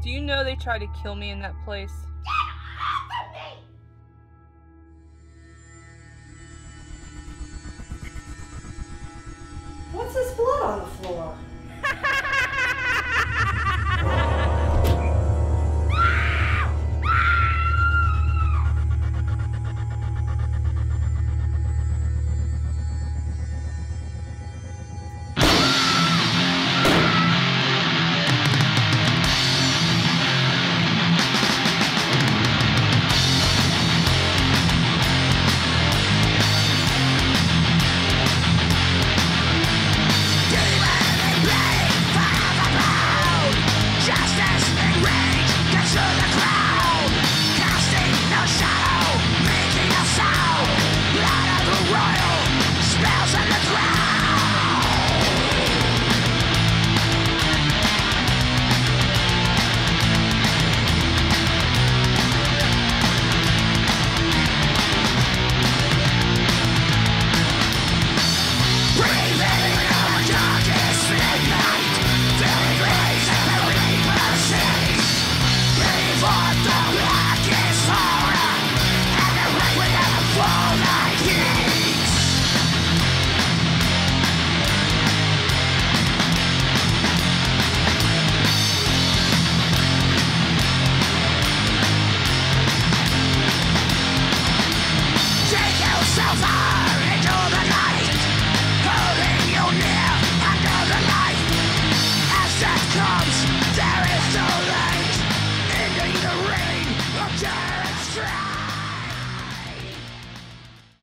Do you know they tried to kill me in that place? Get off of me! What's this blood on the floor?